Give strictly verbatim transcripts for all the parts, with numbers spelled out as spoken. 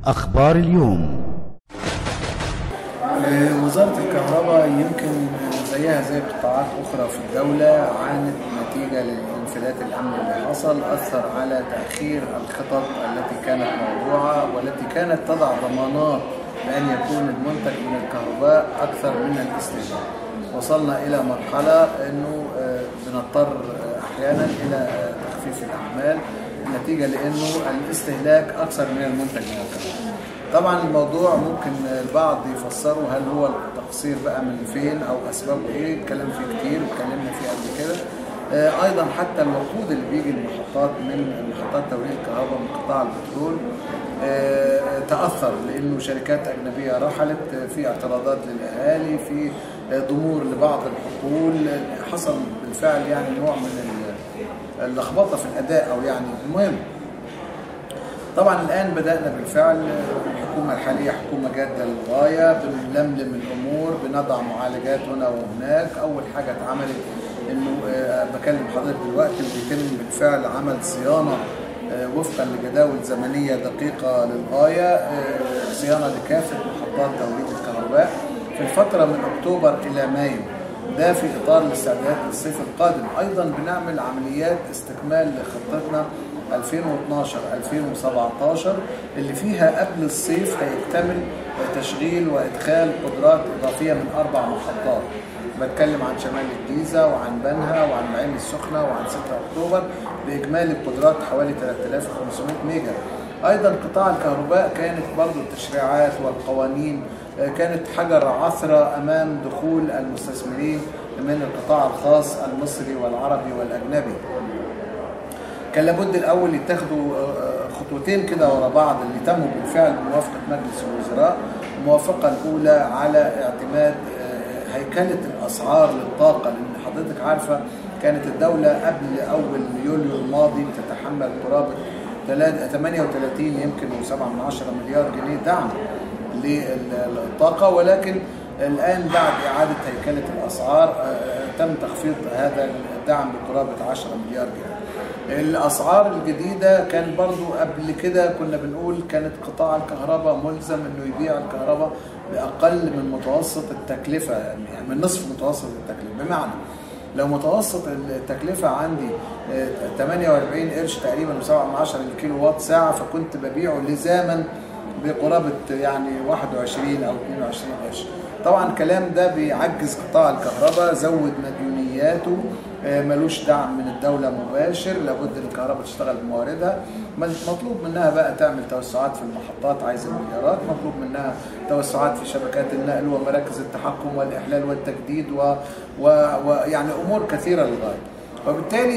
أخبار اليوم. وزارة الكهرباء يمكن زيها زي قطاعات أخرى في الدولة عانت نتيجة للانفلات الأمني اللي حصل، أثر على تأخير الخطط التي كانت موضوعة والتي كانت تضع ضمانات بأن يكون المنتج من الكهرباء أكثر من الاستهلاك. وصلنا إلى مرحلة أنه بنضطر أحيانا إلى تخفيف الأعمال نتيجة لأنه الاستهلاك أكثر من المنتج من الكهرباء. طبعا الموضوع ممكن البعض يفسره هل هو التقصير بقى من فين او اسبابه ايه، الكلام فيه كتير واتكلمنا فيه قبل كده. آه ايضا حتى الوقود اللي بيجي المحطات من محطات توليد الكهرباء من قطاع البترول آه تاثر لانه شركات اجنبيه رحلت، في اعتراضات للاهالي، في ضمور لبعض الحقول، حصل بالفعل يعني نوع من اللخبطه في الاداء او يعني المهم. طبعا الآن بدأنا بالفعل، الحكومة الحالية حكومة جادة للغاية، بنلملم الأمور، بنضع معالجات هنا وهناك. أول حاجة اتعملت إنه بكلم حضرتك دلوقتي بيتم بالفعل عمل صيانة وفقا لجداول زمنية دقيقة للغاية، صيانة لكافة محطات توليد الكهرباء في الفترة من أكتوبر إلى مايو، ده في إطار الاستعدادات للصيف القادم. أيضا بنعمل عمليات استكمال لخطتنا ألفين واثناشر ألفين وسبعتاشر اللي فيها قبل الصيف هيكتمل تشغيل وإدخال قدرات إضافية من أربع محطات. بتكلم عن شمال الجيزة وعن بنها وعن العين السخنة وعن ستة أكتوبر بإجمالي القدرات حوالي ثلاثة آلاف وخمسمائة ميجا. أيضا قطاع الكهرباء كانت برضو التشريعات والقوانين كانت حجر عثرة أمام دخول المستثمرين من القطاع الخاص المصري والعربي والأجنبي. كان لابد الأول يتخذوا خطوتين كده ورا بعض اللي تموا بالفعل بموافقة مجلس الوزراء. الموافقة الأولى على اعتماد هيكلة الأسعار للطاقة، لأن حضرتك عارفة كانت الدولة قبل أول يوليو الماضي بتتحمل قرابة ثمانية وثلاثين يمكن وسبعة من عشرة مليار جنيه دعم للطاقة، ولكن الآن بعد إعادة هيكلة الأسعار تم تخفيض هذا الدعم بقرابة عشرة مليار جنيه. الأسعار الجديدة كان برضو قبل كده كنا بنقول كانت قطاع الكهرباء ملزم انه يبيع الكهرباء بأقل من متوسط التكلفة، يعني من نصف متوسط التكلفة. بمعنى لو متوسط التكلفة عندي ثمانية وأربعين قرش تقريبا وسبعة من عشرة الكيلو وات ساعة، فكنت ببيعه لزاما بقرابة يعني واحد وعشرين أو اثنين وعشرين قرش. طبعا الكلام ده بيعجز قطاع الكهرباء، زود مديونياته، ملوش دعم من الدولة مباشر، لابد ان الكهرباء تشتغل بمواردها. مطلوب منها بقى تعمل توسعات في المحطات عايزة مليارات، مطلوب منها توسعات في شبكات النقل ومراكز التحكم والإحلال والتجديد ويعني و... أمور كثيرة للغاية. وبالتالي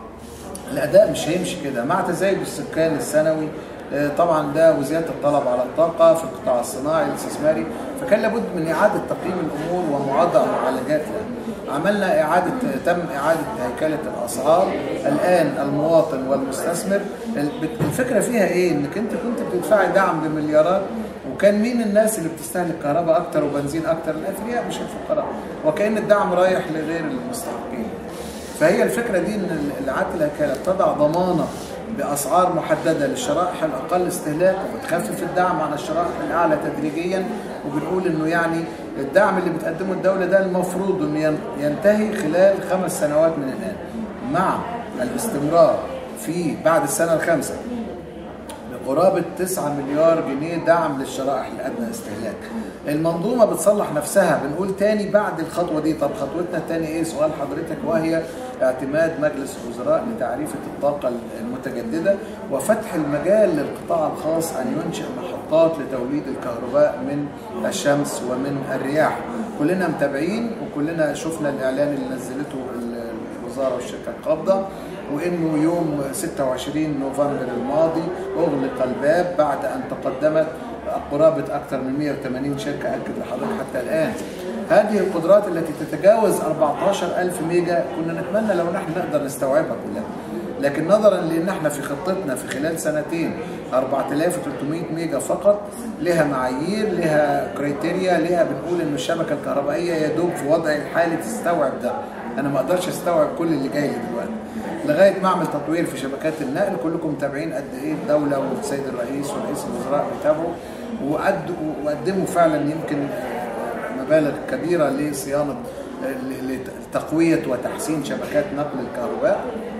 الأداء مش هيمشي كده مع تزايد السكان السنوي طبعا ده وزيادة الطلب على الطاقة في القطاع الصناعي الاستثماري، فكان لابد من إعادة تقييم الأمور وموضع معالجات لها. عملنا إعادة تم إعادة هيكلة الأسعار. الآن المواطن والمستثمر الفكرة فيها إيه؟ إنك أنت كنت بتدفعي دعم بمليارات، وكان مين الناس اللي بتستهلك كهرباء أكتر وبنزين أكتر؟ الأثرياء مش الفقراء، وكأن الدعم رايح لغير المستحقين. فهي الفكرة دي إن إعادة الهيكلة بتضع ضمانة بأسعار محددة للشرائح الأقل استهلاك، وبتخفف الدعم عن الشرائح الأعلى تدريجيا. وبنقول إنه يعني الدعم اللي بتقدمه الدولة ده المفروض إنه ينتهي خلال خمس سنوات من الآن، مع الاستمرار في بعد السنة الخامسة بقرابة تسعة مليار جنيه دعم للشرائح الأدنى استهلاك. المنظومة بتصلح نفسها. بنقول تاني بعد الخطوة دي، طب خطوتنا التاني إيه؟ سؤال حضرتك، وهي اعتماد مجلس الوزراء لتعريفة الطاقة المتجددة وفتح المجال للقطاع الخاص أن ينشئ محطات لتوليد الكهرباء من الشمس ومن الرياح. كلنا متابعين وكلنا شفنا الإعلان اللي نزلته الوزارة والشركة القابضة، وإنه يوم ستة وعشرين نوفمبر الماضي أغلق الباب بعد أن تقدمت قرابة أكثر من مئة وثمانين شركة. أكد لحضرتك حتى الآن هذه القدرات التي تتجاوز أربعة عشر ألف ميجا كنا نتمنى لو نحن نقدر نستوعبها كلها، لكن نظرا لأن احنا في خطتنا في خلال سنتين أربعة آلاف وثلاثمئة ميجا فقط، لها معايير، لها كريتيريا، لها بنقول إن الشبكة الكهربائية يا دوب في وضع الحالي تستوعب ده. أنا ما أقدرش أستوعب كل اللي جاي لي دلوقتي، لغايه ما اعمل تطوير في شبكات النقل. كلكم متابعين قد ايه الدوله والسيد الرئيس ورئيس الوزراء بيتابعوا وقدموا فعلا يمكن مبالغ كبيره لصيانه لتقويه وتحسين شبكات نقل الكهرباء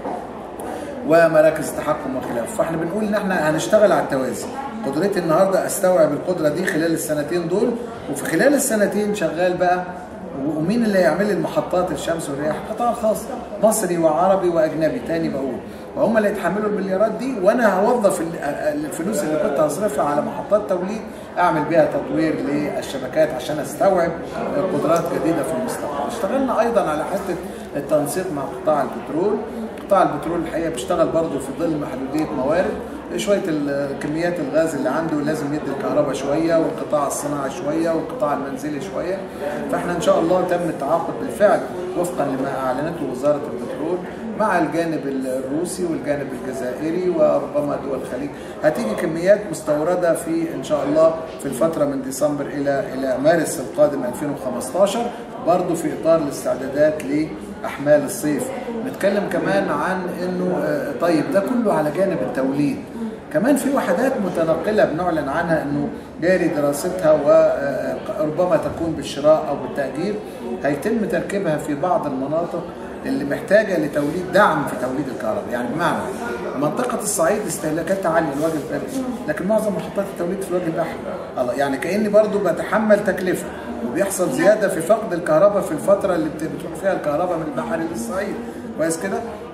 ومراكز التحكم وخلافه. فاحنا بنقول ان احنا هنشتغل على التوازي. قدرتي النهارده استوعب القدره دي خلال السنتين دول، وفي خلال السنتين شغال بقى. ومين اللي هيعمل لي المحطات الشمس والرياح؟ القطاع الخاص، مصري وعربي واجنبي. تاني بقول وهم اللي يتحملوا المليارات دي، وانا هوظف الفلوس اللي كنت هصرفها على محطات توليد اعمل بيها تطوير للشبكات عشان استوعب قدرات جديده في المستقبل. اشتغلنا ايضا على حته التنسيق مع قطاع البترول. قطاع البترول الحقيقه بيشتغل برضه في ظل محدوديه موارد، شويه كميات الغاز اللي عنده لازم يدي الكهرباء شويه، والقطاع الصناعي شويه، والقطاع المنزلي شويه. فاحنا ان شاء الله تم التعاقد بالفعل وفقا لما اعلنته وزاره البترول مع الجانب الروسي والجانب الجزائري وربما دول الخليج. هتيجي كميات مستورده في ان شاء الله في الفتره من ديسمبر الى الى مارس القادم ألفين وخمستاشر، برضه في اطار الاستعدادات لاحمال الصيف. نتكلم كمان عن انه طيب ده كله على جانب التوليد. كمان في وحدات متنقله بنعلن عنها انه جاري دراستها وربما تكون بالشراء او بالتاجير. هيتم تركيبها في بعض المناطق اللي محتاجه لتوليد دعم في توليد الكهرباء. يعني بمعنى منطقه الصعيد استهلاكاتها عاليه الوجه البحري، لكن معظم محطات التوليد في الوجه البحري. الله، يعني كاني برضو بتحمل تكلفه، وبيحصل زياده في فقد الكهرباء في الفتره اللي بتروح فيها الكهرباء من البحري للصعيد. كويس كده؟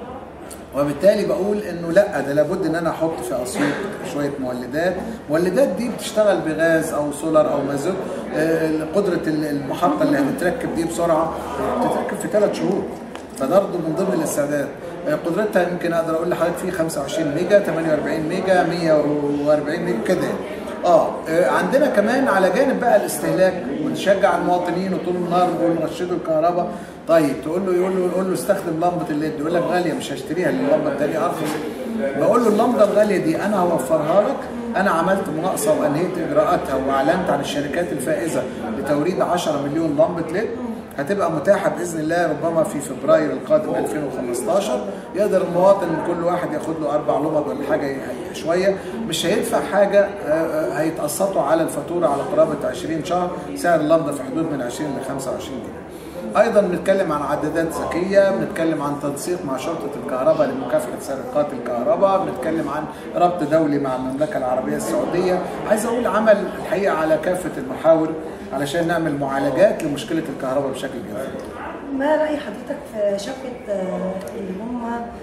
وبالتالي بقول انه لا، ده لابد ان انا احط في اسيوط شويه مولدات. المولدات دي بتشتغل بغاز او سولار او مازوت. قدره المحطه اللي هتتركب دي بسرعه بتتركب في ثلاث شهور، فبرضه من ضمن الاستعداد. قدرتها يمكن اقدر اقول لحضرتك في خمسة وعشرين ميجا، ثمانية وأربعين ميجا، مية وأربعين ميجا كده. اه عندنا كمان على جانب بقى الاستهلاك، ونشجع المواطنين وطول النهار نقول رشدوا الكهرباء. طيب تقول له يقول له يقول له استخدم لمبه الليد، يقول لك غاليه مش هشتريها، اللمبه الثانيه ارخص. بقول له اللمبه الغاليه دي انا هوفرها لك، انا عملت مناقصه وانهيت اجراءاتها واعلنت عن الشركات الفائزه لتوريد عشرة مليون لمبه ليد، هتبقى متاحه باذن الله ربما في فبراير القادم ألفين وخمستاشر. يقدر المواطن كل واحد ياخد له اربع لمبه ولا حاجه شويه، مش هيدفع حاجه، هيتقسطوا على الفاتوره على قرابه عشرين شهر، سعر اللمبه في حدود من عشرين ل خمسة وعشرين جنيه. ايضا بنتكلم عن عدادات ذكيه، بنتكلم عن تنسيق مع شرطه الكهرباء لمكافحه سرقات الكهرباء، بنتكلم عن ربط دولي مع المملكه العربيه السعوديه. عايز اقول عمل الحقيقه على كافه المحاور علشان نعمل معالجات لمشكله الكهرباء بشكل جيد. ما رأي حضرتك في شبكة اللي هم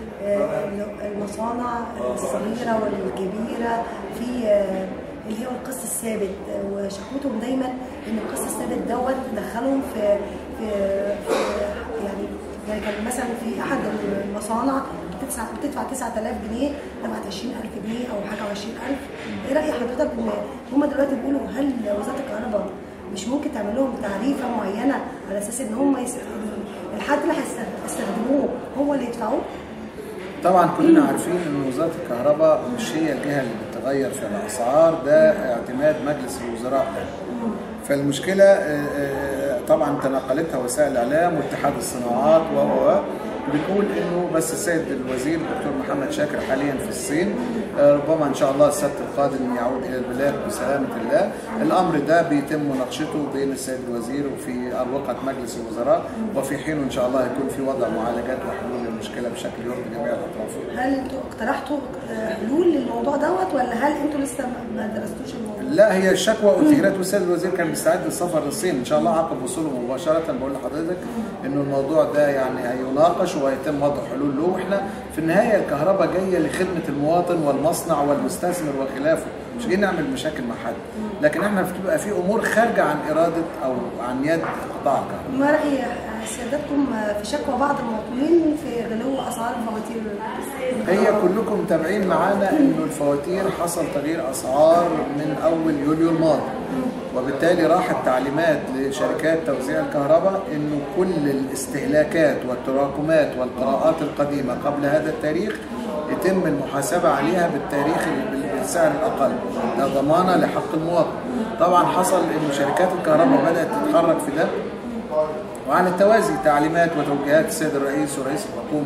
المصانع الصغيرة والكبيرة في اللي هو القسط الثابت، وشكوتهم دايما ان القسط الثابت دوت دخلهم في في, في يعني يعني كان مثلا في احد المصانع بتدفع بتدفع تسعة آلاف جنيه، دفعت عشرين ألف جنيه او حاجه وعشرين ألف. ايه رأي حضرتك ان هم دلوقتي بيقولوا هل وزارة الكهرباء مش ممكن تعمل لهم تعريفه معينه على اساس ان هم يست... الحد اللي هيستخدموه هو اللي يدفعوه؟ طبعا كلنا عارفين ان وزاره الكهرباء مش هي الجهه اللي بتغير في الاسعار، ده اعتماد مجلس الوزراء ده. فالمشكله طبعا تناقلتها وسائل الاعلام واتحاد الصناعات و بنقول انه بس السيد الوزير الدكتور محمد شاكر حاليا في الصين، ربما ان شاء الله السبت القادم يعود الى البلاد بسلامه الله. الامر ده بيتم مناقشته بين السيد الوزير وفي اروقه مجلس الوزراء، وفي حينه ان شاء الله هيكون في وضع معالجات وحلول للمشكله بشكل يرضي جميع الاطراف. هل انتوا اقترحتوا حلول للموضوع دوت ولا هل انتوا لسه ما درستوش الموضوع؟ لا، هي الشكوى اثيرت والسيد الوزير كان مستعد للسفر للصين ان شاء الله عقب وصوله مباشره. بقول لحضرتك انه الموضوع ده يعني هيناقش وهيتم وضع حلول له. واحنا في النهايه الكهرباء جايه لخدمه المواطن والمصنع والمستثمر وخلافه، مش جايين نعمل مشاكل مع حد، لكن احنا بتبقى في امور خارجه عن اراده او عن يد قطاع الكهرباء. ما راي سيادتكم في شكوى بعض المواطنين في غلو اسعار الفواتير؟ هي كلكم متابعين معانا انه الفواتير حصل تغيير اسعار من اول يوليو الماضي، وبالتالي راحت تعليمات لشركات توزيع الكهرباء انه كل الاستهلاكات والتراكمات والقراءات القديمه قبل هذا التاريخ يتم المحاسبه عليها بالتاريخ بالسعر الاقل، ده ضمانه لحق المواطن. طبعا حصل انه شركات الكهرباء بدات تتحرك في ده، وعلى التوازي تعليمات وتوجيهات السيد الرئيس ورئيس الحكومه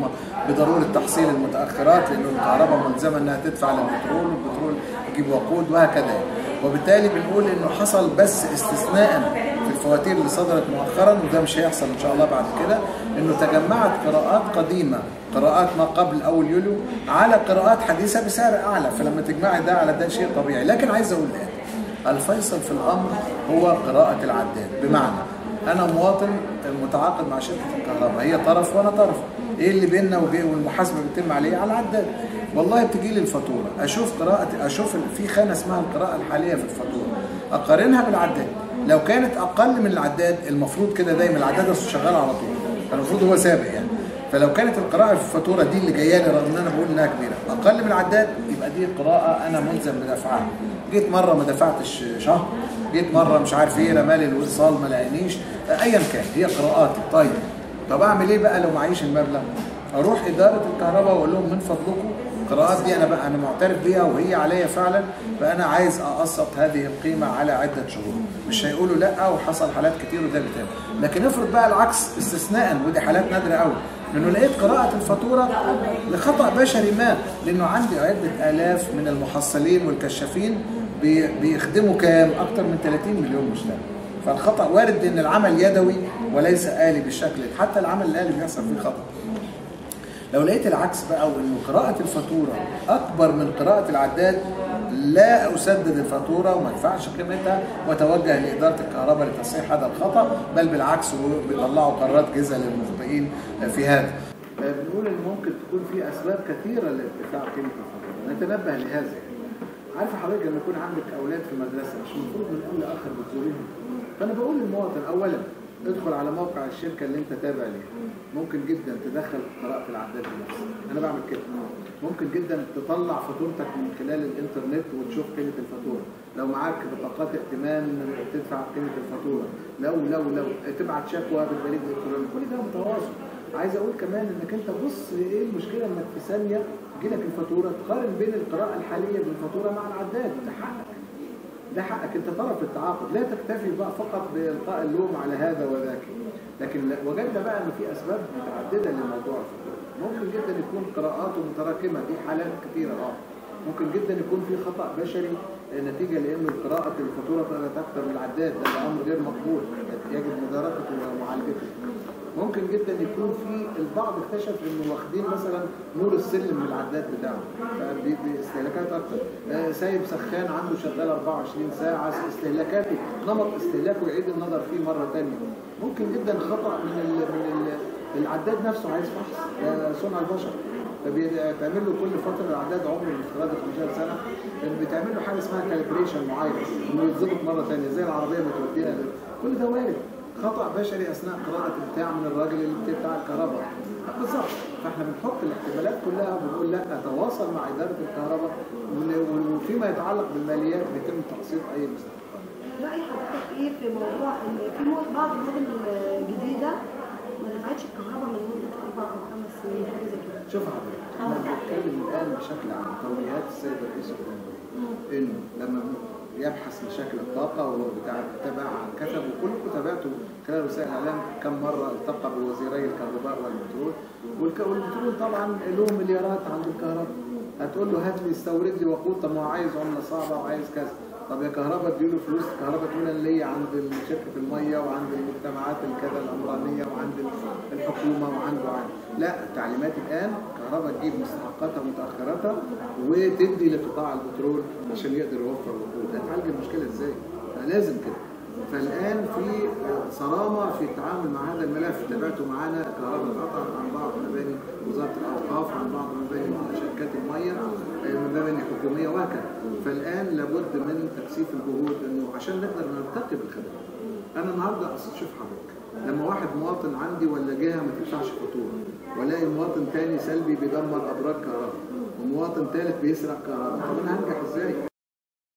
بضروره تحصيل المتاخرات، لانه الكهرباء ملزمه انها تدفع للبترول والبترول يجيب وقود وهكذا. وبالتالي بنقول انه حصل بس استثناء في الفواتير اللي صدرت مؤخرا، وده مش هيحصل ان شاء الله بعد كده، انه تجمعت قراءات قديمه، قراءات ما قبل اول يوليو على قراءات حديثه بسعر اعلى، فلما تجمعي ده على ده شيء طبيعي. لكن عايز اقول ايه؟ الفيصل في الامر هو قراءه العداد، بمعنى انا مواطن متعاقد مع شركه الكهرباء، هي طرف وانا طرف، ايه اللي بيننا والمحاسبه بتتم عليه؟ على العداد. والله بتجي لي الفاتوره، اشوف قراءه، اشوف في خانه اسمها القراءه الحاليه في الفاتوره، اقارنها بالعداد. لو كانت اقل من العداد، المفروض كده دايما العداد شغال على طول، المفروض هو سابق يعني. فلو كانت القراءه في الفاتوره دي اللي جايه لي، رغم ان انا بقول انها كبيره، اقل من العداد، يبقى دي قراءه انا ملزم بدفعها. جيت مره ما دفعتش شهر، جيت مره مش عارف ايه، رمالي الوصال ما لقانيش، ايا كان هي قراءاتي. طيب طب اعمل ايه بقى لو معيش المبلغ؟ اروح اداره الكهرباء واقول لهم من فضلكم القراءات دي انا بقى انا معترف بيها وهي عليا فعلا، فانا عايز اقسط هذه القيمه على عده شهور. مش هيقولوا لا، وحصل حالات كتير وده بيتم. لكن افرض بقى العكس استثناء، ودي حالات نادره قوي، لانه لقيت قراءه الفاتوره لخطا بشري ما، لانه عندي عده الاف من المحصلين والكشافين بيخدموا كام؟ اكثر من ثلاثين مليون مشترك. فالخطا وارد ان العمل يدوي وليس آلي بالشكل، حتى العمل الآلي بيحصل فيه خطا. لو لقيت العكس بقى، وانه قراءة الفاتورة أكبر من قراءة العداد، لا أسدد الفاتورة وما ادفعش قيمتها واتوجه لإدارة الكهرباء لتصحيح هذا الخطأ، بل بالعكس بيطلعوا قرارات جزا للمخطئين في هذا. بنقول إن ممكن تكون في أسباب كثيرة لارتفاع قيمة الفاتورة، نتنبه لهذا. عارفه حضرتك لما يكون عندك اولاد في مدرسه، مش المفروض من اول لاخر بتزوريهم؟ فانا بقول للمواطن اولا ادخل على موقع الشركه اللي انت تابع ليها، ممكن جدا تدخل قراءه العداد بنفسك، انا بعمل كده. ممكن جدا تطلع فاتورتك من خلال الانترنت وتشوف قيمه الفاتوره، لو معاك بطاقات ائتمان تدفع قيمه الفاتوره، لو لو لو تبعت شكوى بالبريد الالكتروني، كل ده متواصل. عايز اقول كمان انك انت بص ايه المشكله، انك في ثانيه تجيلك الفاتوره تقارن بين القراءه الحاليه بالفاتوره مع العداد، ده حقك. ده حقك، انت طرف التعاقد، لا تكتفي بقى فقط بالقاء اللوم على هذا وذاك. لكن وجدنا بقى ان في اسباب متعدده لموضوع الفاتوره. ممكن جدا يكون قراءاته متراكمه، دي حالات كثيره اه. ممكن جدا يكون في خطا بشري نتيجه لان قراءه الفاتوره طلعت اكثر من العداد، ده امر غير مقبول، يجب مداركته ومعالجته. ممكن جدا يكون في البعض اكتشف انه واخدين مثلا نور السلم من العداد بتاعه، باستهلاكات اكتر، سايب سخان عنده شغال أربعة وعشرين ساعه، استهلاكاته نمط استهلاكه يعيد النظر فيه مره ثانيه. ممكن جدا خطا من ال من ال العداد نفسه عايز فحص، صنع البشر، فبيتعمل له كل فتره العداد عمره الافتراضي خمستاشر سنه، بتعمل له حاجه اسمها كاليبريشن معين انه يتظبط مره ثانيه زي العربيه ما توديها. كل ده وارد، خطأ بشري أثناء قراءة البتاع من الراجل اللي بتاع الكهرباء بالظبط. فاحنا بنحط الاحتمالات كلها وبنقول لا، تواصل مع إدارة الكهرباء، وفيما يتعلق بالماليات بيتم تقسيط أي مستحقات. رأي حضرتك إيه في موضوع إن في بعض المدن الجديدة ما دفعتش الكهرباء من مدة أربع أو خمس سنين، حاجة زي كده؟ شوف حضرتك، احنا بنتكلم الآن بشكل عام توجيهات السيد الرئيس الجمهورية إنه لما يبحث مشاكل الطاقة وهو تابع عن كتب، وكلكم تابعتوا خلال وسائل الإعلام كم مرة التقى بوزيري الكهرباء والبترول، والبترول طبعا له مليارات عند الكهرباء. هتقول له هات لي استورد لي وقود، طب ما هو عايز عملة صعبة وعايز كذا، طب يا كهرباء اديله فلوس، الكهرباء تقول انا ليا عند شركة المية وعند المجتمعات الكذا العمرانية وعند الحكومة وعنده عند. لا، التعليمات الآن كهرباء تجيب مستحقاتها ومتأخراتها وتدي لقطاع البترول عشان يقدر يوفر الوقود. ده تعالج المشكلة ازاي؟ لازم كده. فالآن في صرامة في التعامل مع هذا الملف. تابعتوا معانا كهرباء قطعت عن بعض مباني وزارة الأوقاف، عن بعض مباني شركات المية، مباني حكومية وهكذا. فالآن لابد من تكثيف الجهود انه عشان نقدر نرتقي بالخدمات. أنا النهارده أصل شوف حضرتك، لما واحد مواطن عندي ولا جهة ما تدفعش فاتورة، ولاقي مواطن تاني سلبي بيدمر أبراج كهرباء، ومواطن ثالث بيسرق كهرباء، طب أنا هنجح إزاي؟